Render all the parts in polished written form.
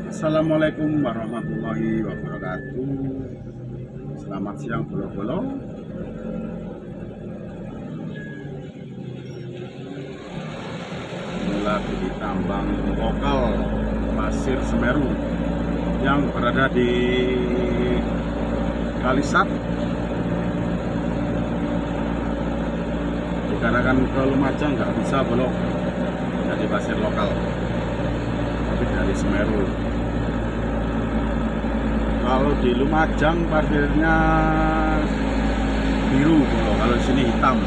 Assalamualaikum warahmatullahi wabarakatuh. Selamat siang bolo-bolo. Ini lagi di tambang lokal Pasir Semeru yang berada di Kalisat. Dikarenakan ke Lumajang nggak bisa belok dari pasir lokal, tapi dari Semeru. Kalau di Lumajang pasirnya biru, kalau di sini hitam.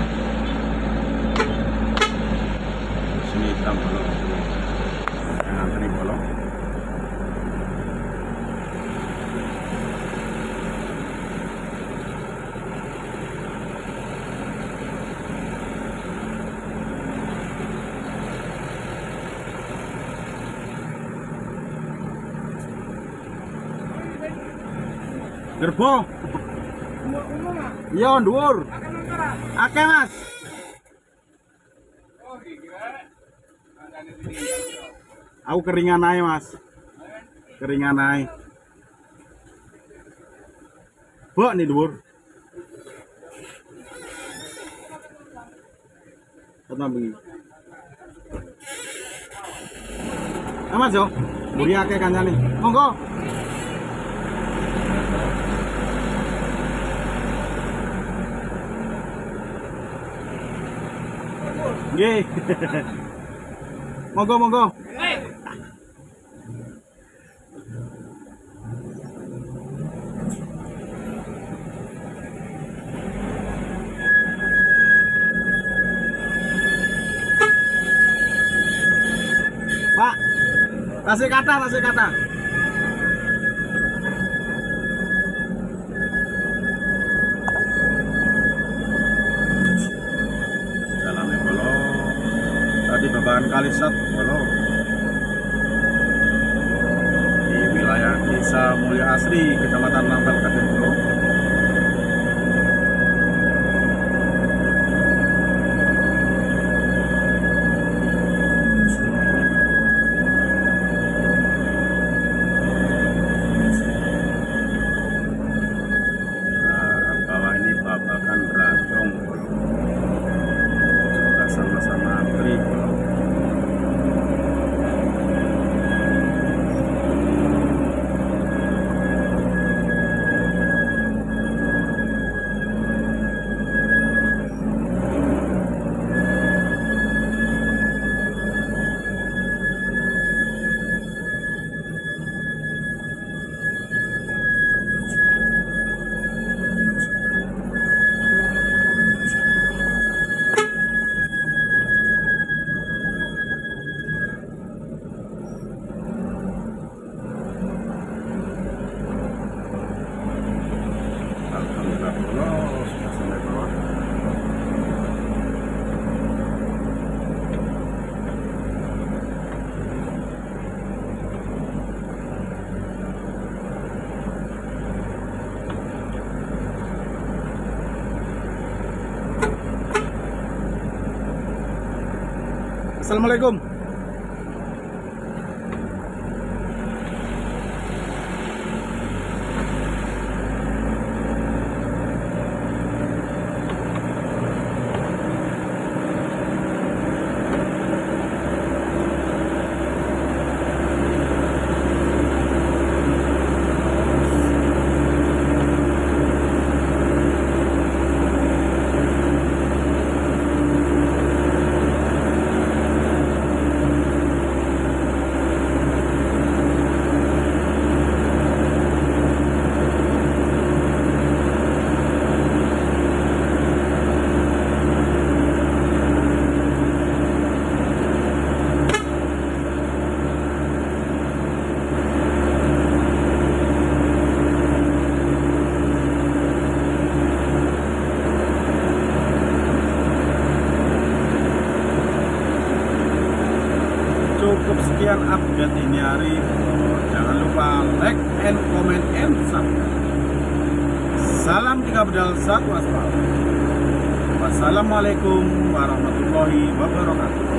Di sini hitam kalau yang antri bolong. Gerbong. Iya, dhuwur. Akeh, Mas. Aku keringan ae, Mas. Keringan ae. Bok nih dhuwur. Tetap begini. Mas yo, mburi akeh kancane. Monggo. Nggih. Monggo. Pak, tasik kata. Di Babakan Kalisat Bolo, di wilayah Desa Mulya Asri, Kecamatan Lampel, Kabupaten Bolo. Bawah ini Babakan Rantong Bolo, juga sama-sama antri Bolo. Assalamualaikum. Cukup sekian update ini hari. Jangan lupa like and comment and subscribe. Salam 3 pedal 1 aspal. Wassalamualaikum warahmatullahi wabarakatuh.